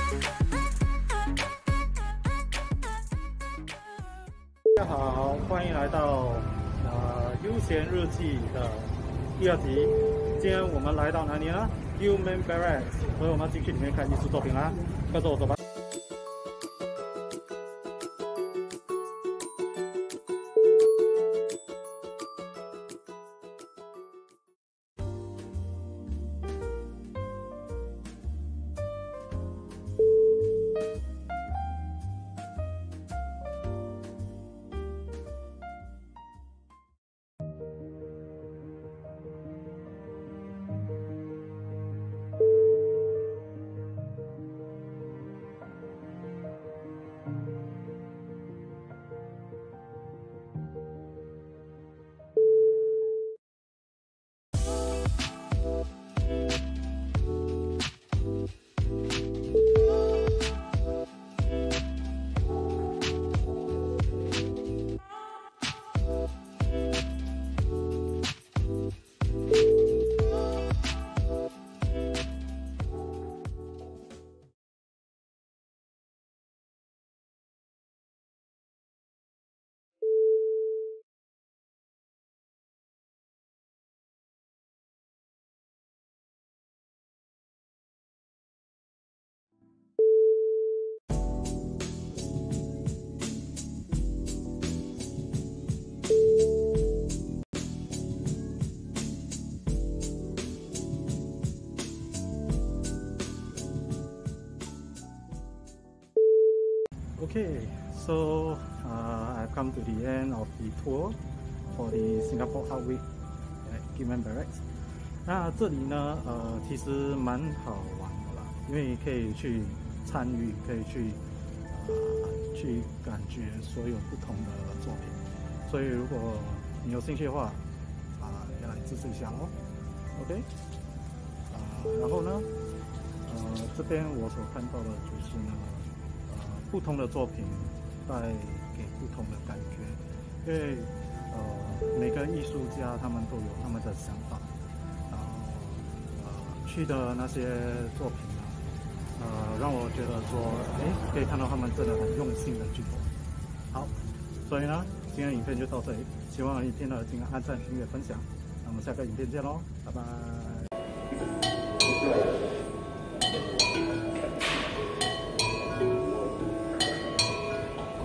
大家好，欢迎来到悠闲日记的第2集。今天我们来到哪里呢 ？Human Barracks， 所以我们要进去里面看艺术作品啦。跟着我走吧。Okay, so I've come to the end of the tour for the Singapore Art Week at Human Barracks. 那这里呢，其实蛮好玩的啦，因为可以去参与，可以去感觉所有不同的作品。所以如果你有兴趣的话，也来支持一下哦。OK， 然后呢，这边我所看到的就是呢。不同的作品带给不同的感觉，因为每个艺术家他们都有他们的想法，然后去的那些作品呢，让我觉得说，可以看到他们真的很用心的去做。好，所以呢，今天的影片就到这里，希望影片呢请按赞、订阅、分享，那我们下个影片见喽，拜拜。